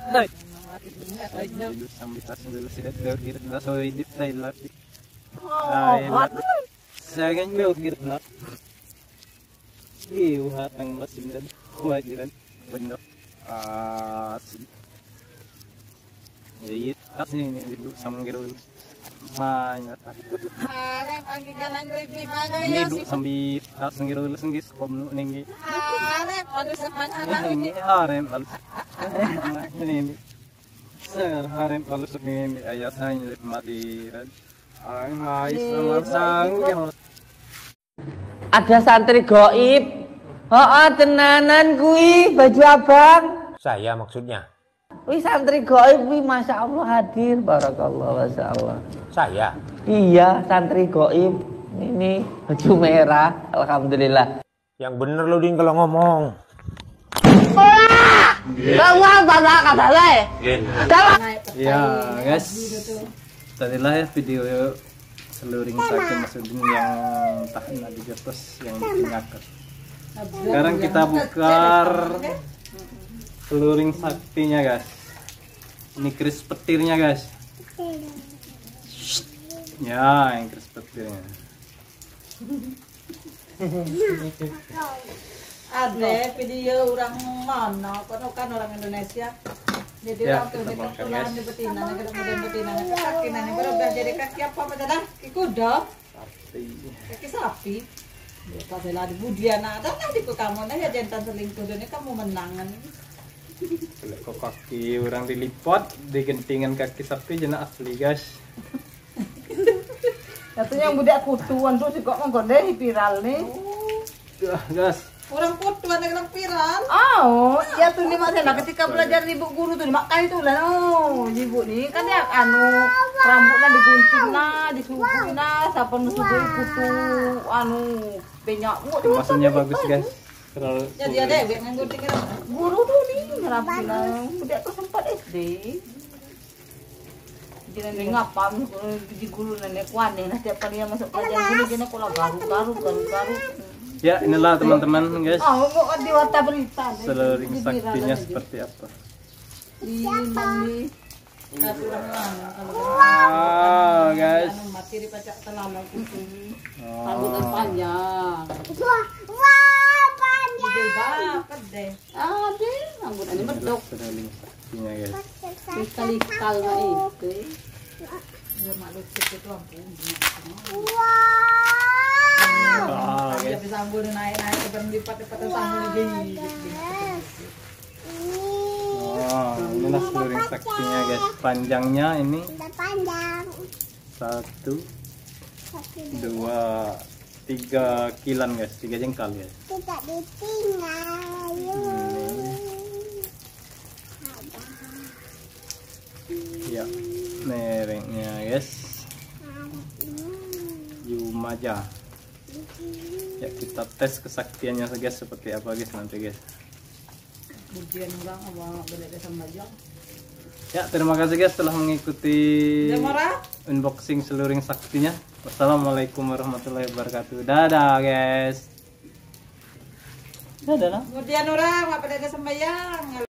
Hai. Sambil tas dulu sudah terkira dah soal di Thailand. Saya kan belum nak. Iyo hatang masin dan kewajiban benar. Jadi asli ini dulu sama gitu. Banyak. Harap ang gigalang revi bagay Ini ya dulu si sambil tas gitu langsung kom nu nenggi. Harap ano sa pangalan Ini harem al. Ini. Harem kalau segini ayat saya mati. Ay sama sang yang Ada santri goib. Oh, tenanan kui baju abang. Saya maksudnya. Wih santri goib, wih masya Allah hadir. Barakallah, masya Allah. Saya. Iya santri goib. Ini baju merah. Alhamdulillah. Yang bener lo Din kalau ngomong. ya guys, tadilah ya video seluring sakit Masudin yang tahan di atas yang ditinggalkan. Sekarang kita bukar seluring saktinya guys. Ini keris petirnya guys. Ya, yang keris petirnya. Ada video orang mana, kan orang Indonesia. Jadi Ya, orang tuh kita di bongkar, tulang guys. di betina, kemudian betina, kaki nanya berubah jadi kaki apa dah? Kaki kuda, kaki sapi. Pas lah di budian ada lah di kamu nah ya jantan selingkuh ini kamu menangan. Kok kaki orang dilipat, digentingan kaki sapi jenak asli guys. Katanya yang budak kutuan tuh sih kok menggodeh viral nih. Guys. Orang kutuan yang viral. Oh, ya tuh nih Mas, ketika belajar ibu guru tuh makanya itu lah ibu nih kan ya rambutnya digunting nah, disubuhin nah, sapan subuhin kutu banyak. Kemasannya bagus guys. Terlalu Jadi ada yang gunting Guru tuh nih ngerapi lah, budak tuh sempat SD. Jadi ngapam di guru nenek kuane nah setiap kali yang masuk pelajaran gini kalau garuk. Ya inilah teman-teman guys. Mau di warta berita. Seluring saktinya seperti apa. Ini Wow guys. mati di pacak telala kutu. rambutnya panjang. Gede banget deh. Ada rambut ini medok. Seluring saktinya guys. Kali-kal itu. Biar malu itu ampun. Wow Dia guys. bisa ambil naik-naik ke berlipat-lipat sambung lagi. Wow, inilah seluring saktinya guys. Panjangnya ini 1, 2, 3 kilan guys, 3 jengkal guys. Tidak ditinggal. Ya, mereknya guys. Yumaja. Ya kita tes kesaktiannya guys seperti apa guys nanti guys. Kemudian orang apa beda sama aja. Ya terima kasih guys telah mengikuti Jamara. unboxing seluring saktinya. Wassalamualaikum warahmatullahi wabarakatuh. Dadah guys. Dadah. Kemudian orang apa beda sembahyang.